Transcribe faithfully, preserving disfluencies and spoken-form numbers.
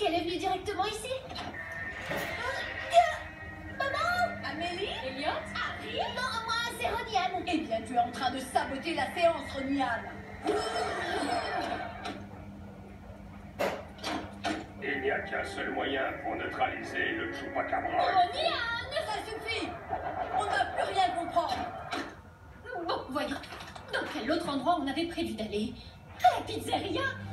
qu'elle est venue directement ici. Maman! Amélie? Elliot? Harry? Non, moi, c'est Roniane. Eh bien, tu es en train de saboter la séance, Roniane. Il n'y a qu'un seul moyen pour neutraliser le Chupacabra. Roniane, ça suffit. On ne va plus rien comprendre. Bon, voyons. Dans quel autre endroit on avait prévu d'aller? À la pizzeria?